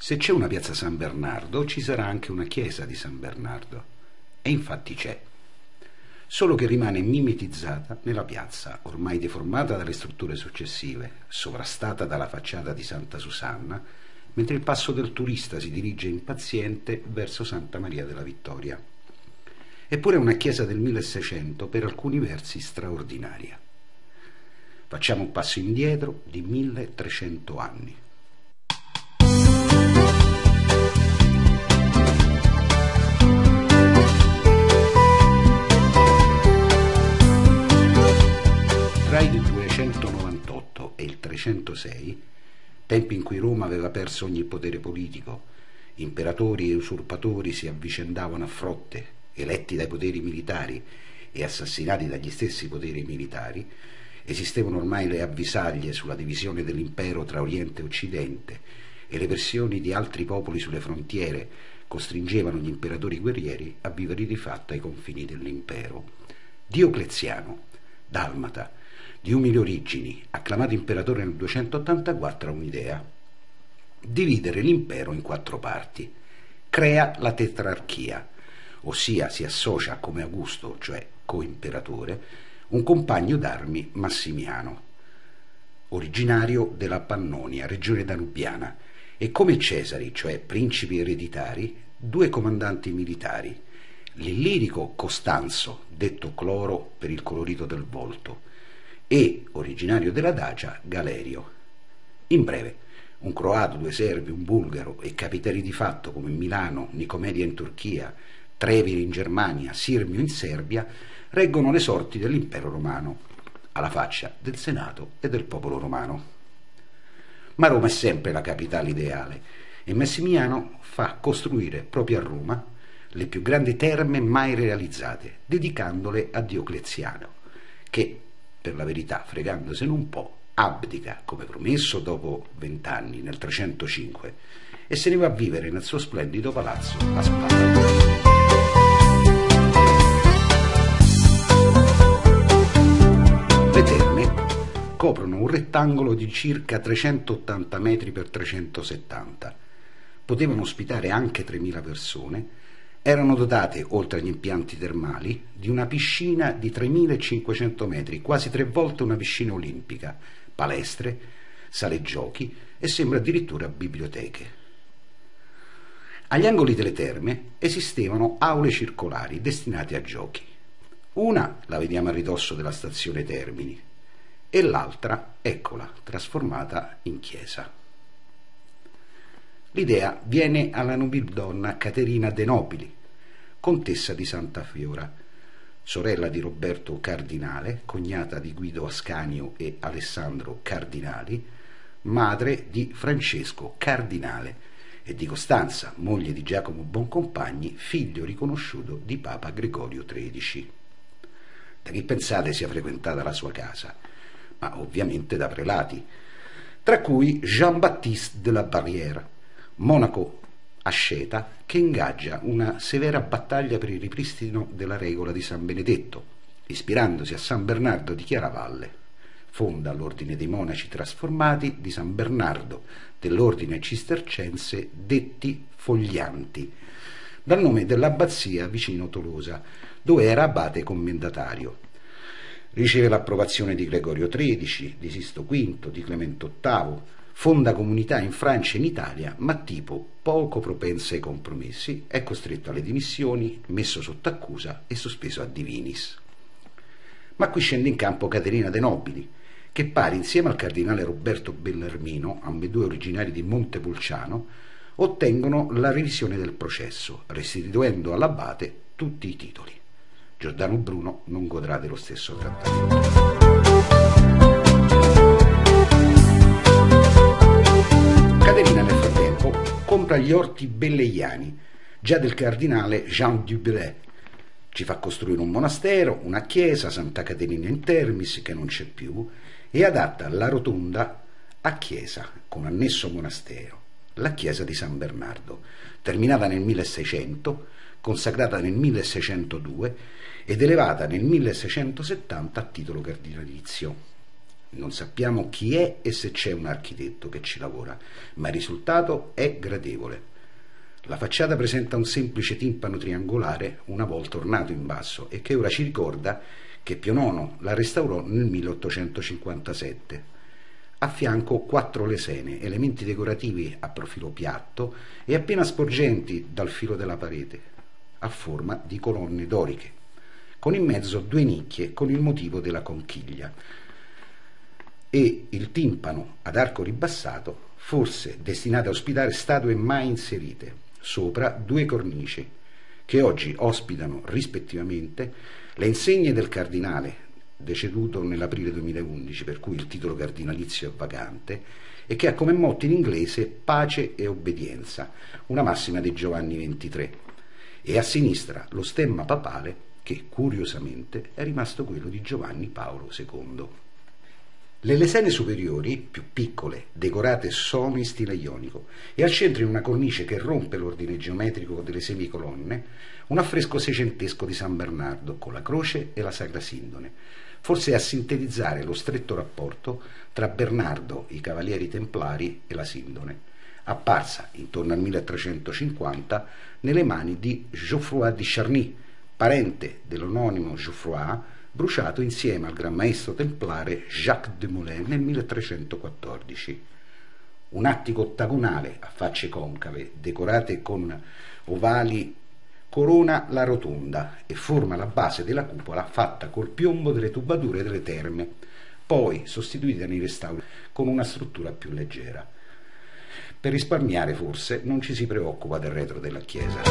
Se c'è una piazza San Bernardo, ci sarà anche una chiesa di San Bernardo. E infatti c'è. Solo che rimane mimetizzata nella piazza, ormai deformata dalle strutture successive, sovrastata dalla facciata di Santa Susanna, mentre il passo del turista si dirige impaziente verso Santa Maria della Vittoria. Eppure è una chiesa del 1600 per alcuni versi straordinaria. Facciamo un passo indietro di 1300 anni. Tra il 298 e il 306, tempi in cui Roma aveva perso ogni potere politico, imperatori e usurpatori si avvicendavano a frotte, eletti dai poteri militari e assassinati dagli stessi poteri militari, esistevano ormai le avvisaglie sulla divisione dell'impero tra Oriente e Occidente e le pressioni di altri popoli sulle frontiere costringevano gli imperatori guerrieri a vivere di fatto ai confini dell'impero. Diocleziano, dalmata, di umili origini, acclamato imperatore nel 284, ha un'idea: dividere l'impero in 4 parti. Crea la tetrarchia, ossia si associa come Augusto, cioè coimperatore, un compagno d'armi, Massimiano, originario della Pannonia, regione danubiana, e come Cesari, cioè principi ereditari, 2 comandanti militari, l'illirico Costanzo, detto Cloro per il colorito del volto, e, originario della Dacia, Galerio. In breve, un croato, 2 serbi, un bulgaro e capitani di fatto come Milano, Nicomedia in Turchia, Treviri in Germania, Sirmio in Serbia, reggono le sorti dell'impero romano, alla faccia del Senato e del popolo romano. Ma Roma è sempre la capitale ideale e Massimiano fa costruire proprio a Roma le più grandi terme mai realizzate, dedicandole a Diocleziano, che, per la verità, fregandosene un po', abdica, come promesso, dopo 20 anni, nel 305, e se ne va a vivere nel suo splendido palazzo a Spada. Le terme coprono un rettangolo di circa 380 metri per 370, potevano ospitare anche 3.000 persone, erano dotate, oltre agli impianti termali, di una piscina di 3.500 metri, quasi 3 volte una piscina olimpica, palestre, sale giochi e sembra addirittura biblioteche. Agli angoli delle terme esistevano aule circolari destinate a giochi. Una la vediamo a ridosso della stazione Termini e l'altra, eccola, trasformata in chiesa. L'idea viene alla nobildonna Caterina de' Nobili, contessa di Santa Fiora, sorella di Roberto Cardinale, cognata di Guido Ascanio e Alessandro Cardinali, madre di Francesco Cardinale e di Costanza, moglie di Giacomo Boncompagni, figlio riconosciuto di Papa Gregorio XIII. Da chi pensate sia frequentata la sua casa? Ma ovviamente da prelati, tra cui Jean-Baptiste de la Barrière, monaco asceta che ingaggia una severa battaglia per il ripristino della regola di San Benedetto, ispirandosi a San Bernardo di Chiaravalle. Fonda l'ordine dei monaci trasformati di San Bernardo, dell'ordine cistercense detti Foglianti, dal nome dell'abbazia vicino Tolosa, dove era abate commendatario. Riceve l'approvazione di Gregorio XIII, di Sisto V, di Clemente VIII, fonda comunità in Francia e in Italia, ma tipo poco propensa ai compromessi, è costretto alle dimissioni, messo sotto accusa e sospeso a divinis. Ma qui scende in campo Caterina de' Nobili, che pare insieme al cardinale Roberto Bellarmino, ambedue originari di Montepulciano, ottengono la revisione del processo, restituendo all'abate tutti i titoli. Giordano Bruno non godrà dello stesso trattamento. Caterina nel frattempo compra gli orti belleiani, già del cardinale Jean Dubray. Ci fa costruire un monastero, una chiesa, Santa Caterina in Termis, che non c'è più, e adatta la rotonda a chiesa, con annesso monastero, la chiesa di San Bernardo, terminata nel 1600, consacrata nel 1602 ed elevata nel 1670 a titolo cardinalizio. Non sappiamo chi è e se c'è un architetto che ci lavora, ma il risultato è gradevole. La facciata presenta un semplice timpano triangolare, una volta ornato in basso, e che ora ci ricorda che Pio IX la restaurò nel 1857. A fianco 4 lesene, elementi decorativi a profilo piatto e appena sporgenti dal filo della parete, a forma di colonne doriche, con in mezzo 2 nicchie con il motivo della conchiglia, e il timpano ad arco ribassato, forse destinato a ospitare statue mai inserite, sopra 2 cornici, che oggi ospitano rispettivamente le insegne del cardinale, deceduto nell'aprile 2011, per cui il titolo cardinalizio è vacante, e che ha come motto in inglese pace e obbedienza, una massima di Giovanni XXIII, e a sinistra lo stemma papale che, curiosamente, è rimasto quello di Giovanni Paolo II. Le lesene superiori, più piccole, decorate sono in stile ionico e al centro, in una cornice che rompe l'ordine geometrico delle semicolonne, un affresco seicentesco di San Bernardo con la croce e la Sacra Sindone, forse a sintetizzare lo stretto rapporto tra Bernardo, i Cavalieri Templari e la Sindone, apparsa intorno al 1350 nelle mani di Geoffroy di Charny, parente dell'omonimo Geoffroy, bruciato insieme al gran maestro templare Jacques de Molay nel 1314. Un attico ottagonale a facce concave, decorate con ovali, corona la rotonda e forma la base della cupola fatta col piombo delle tubature delle terme, poi sostituita nei restauri con una struttura più leggera. Per risparmiare forse non ci si preoccupa del retro della chiesa.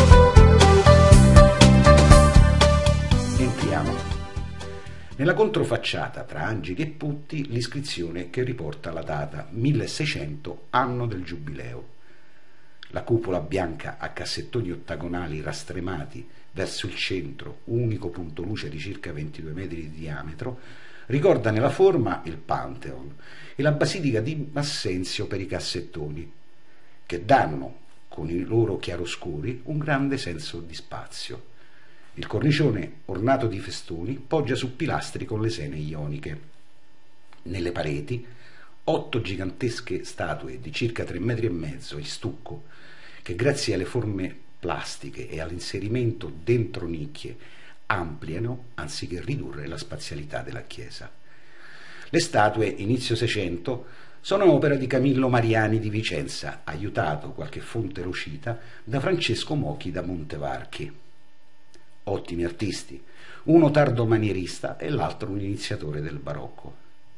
Entriamo. Nella controfacciata, tra angeli e putti, l'iscrizione che riporta la data 1600, anno del giubileo. La cupola bianca a cassettoni ottagonali rastremati verso il centro, unico punto luce di circa 22 metri di diametro, ricorda nella forma il Pantheon e la basilica di Massenzio per i cassettoni, che danno, con i loro chiaroscuri, un grande senso di spazio. Il cornicione, ornato di festoni, poggia su pilastri con lesene ioniche. Nelle pareti, 8 gigantesche statue di circa 3,5 metri in stucco, che grazie alle forme plastiche e all'inserimento dentro nicchie ampliano anziché ridurre la spazialità della chiesa. Le statue, inizio Seicento, sono opera di Camillo Mariani di Vicenza, aiutato, qualche fonte lo cita, da Francesco Mochi da Montevarchi. Ottimi artisti, uno tardo manierista e l'altro un iniziatore del barocco.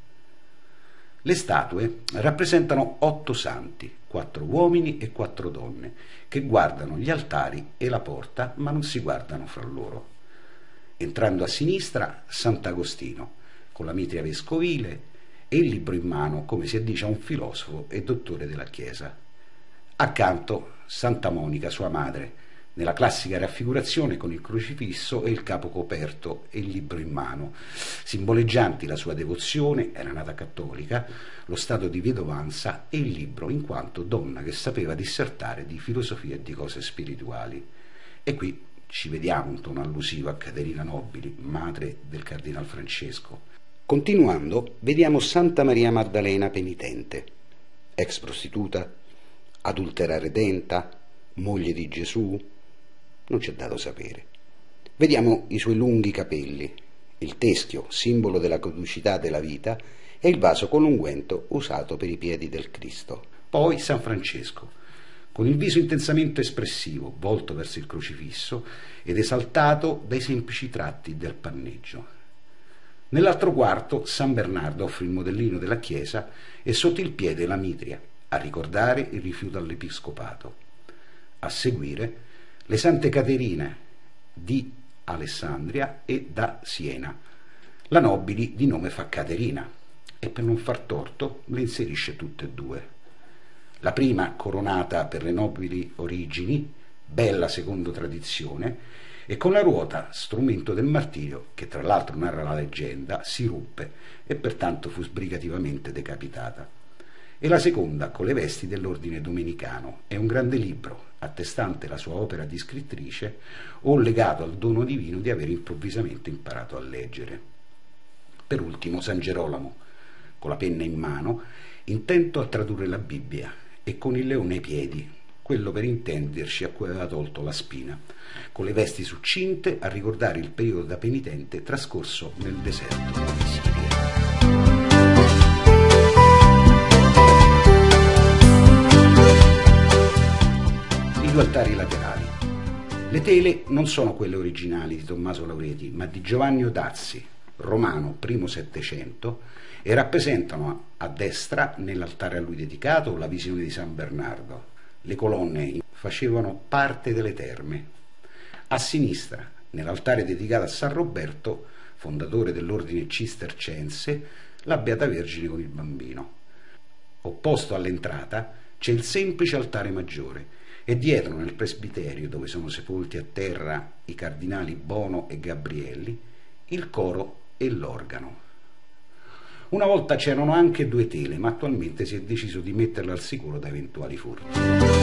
Le statue rappresentano 8 santi, 4 uomini e 4 donne, che guardano gli altari e la porta, ma non si guardano fra loro. Entrando a sinistra, Sant'Agostino, con la mitria vescovile e il libro in mano, come si addice a un filosofo e dottore della Chiesa. Accanto, Santa Monica, sua madre, nella classica raffigurazione con il crocifisso e il capo coperto e il libro in mano, simboleggianti la sua devozione, era nata cattolica, lo stato di vedovanza e il libro in quanto donna che sapeva dissertare di filosofia e di cose spirituali. E qui ci vediamo un tono allusivo a Caterina Nobili, madre del Cardinal Francesco. Continuando, vediamo Santa Maria Maddalena penitente, ex prostituta, adultera redenta, moglie di Gesù. Non c'è dato sapere. Vediamo i suoi lunghi capelli, il teschio, simbolo della caducità della vita, e il vaso con l'unguento usato per i piedi del Cristo. Poi San Francesco, con il viso intensamente espressivo, volto verso il crocifisso ed esaltato dai semplici tratti del panneggio. Nell'altro quarto San Bernardo offre il modellino della chiesa e sotto il piede la mitria, a ricordare il rifiuto all'episcopato. A seguire le Sante Caterine di Alessandria e da Siena. La Nobili di nome fa Caterina e per non far torto le inserisce tutte e 2. La prima coronata per le nobili origini, bella secondo tradizione, e con la ruota, strumento del martirio, che tra l'altro narra la leggenda, si ruppe e pertanto fu sbrigativamente decapitata. E la seconda con le vesti dell'ordine domenicano. È un grande libro, attestante la sua opera di scrittrice o legato al dono divino di aver improvvisamente imparato a leggere. Per ultimo San Gerolamo, con la penna in mano, intento a tradurre la Bibbia e con il leone ai piedi, quello per intenderci a cui aveva tolto la spina, con le vesti succinte a ricordare il periodo da penitente trascorso nel deserto di Siria. I due altari laterali. Le tele non sono quelle originali di Tommaso Laureti, ma di Giovanni Odazzi, romano, primo Settecento, e rappresentano a destra, nell'altare a lui dedicato, la visione di San Bernardo. Le colonne facevano parte delle terme. A sinistra, nell'altare dedicato a San Roberto, fondatore dell'ordine cistercense, la Beata Vergine con il bambino. Opposto all'entrata c'è il semplice altare maggiore e dietro, nel presbiterio, dove sono sepolti a terra i cardinali Bono e Gabrielli, il coro e l'organo. Una volta c'erano anche due tele, ma attualmente si è deciso di metterle al sicuro da eventuali furti.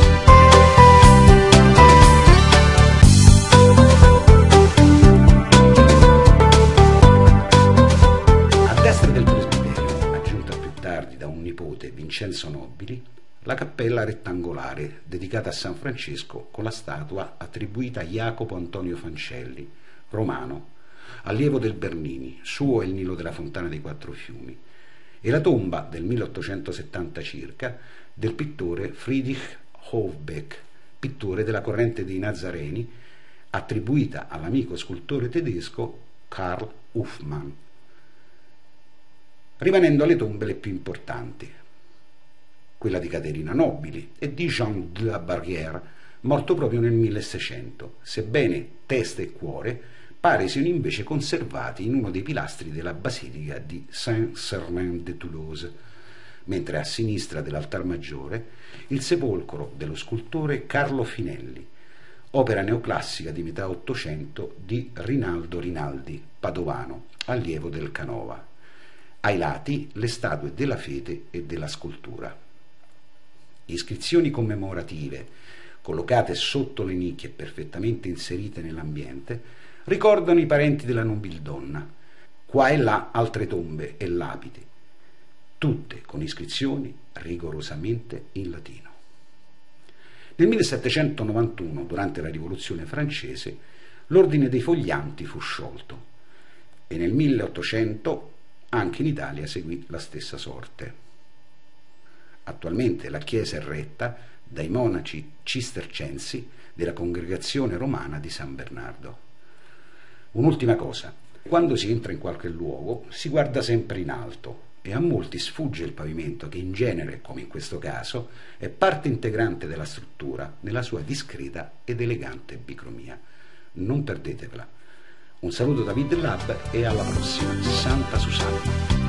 A destra del presbiterio, aggiunta più tardi da un nipote, Vincenzo Nobili, la cappella rettangolare dedicata a San Francesco con la statua attribuita a Jacopo Antonio Fancelli, romano, allievo del Bernini, suo è il Nilo della Fontana dei Quattro Fiumi, e la tomba del 1870 circa del pittore Friedrich Hofbeck, pittore della corrente dei Nazareni, attribuita all'amico scultore tedesco Karl Hofmann. Rimanendo alle tombe le più importanti, quella di Caterina Nobili e di Jean de la Barrière, morto proprio nel 1600, sebbene testa e cuore pare siano invece conservati in uno dei pilastri della basilica di Saint-Sernin-de-Toulouse, mentre a sinistra dell'altar maggiore il sepolcro dello scultore Carlo Finelli, opera neoclassica di metà Ottocento di Rinaldo Rinaldi, padovano, allievo del Canova. Ai lati le statue della fede e della scultura. Iscrizioni commemorative, collocate sotto le nicchie perfettamente inserite nell'ambiente, ricordano i parenti della nobildonna. Qua e là altre tombe e lapidi, tutte con iscrizioni rigorosamente in latino. Nel 1791, durante la Rivoluzione francese, l'ordine dei Foglianti fu sciolto e nel 1800 anche in Italia seguì la stessa sorte. Attualmente la chiesa è retta dai monaci cistercensi della congregazione romana di San Bernardo. Un'ultima cosa, quando si entra in qualche luogo si guarda sempre in alto e a molti sfugge il pavimento che in genere, come in questo caso, è parte integrante della struttura nella sua discreta ed elegante bicromia. Non perdetevela. Un saluto da Vid Lab e alla prossima. Santa Susanna.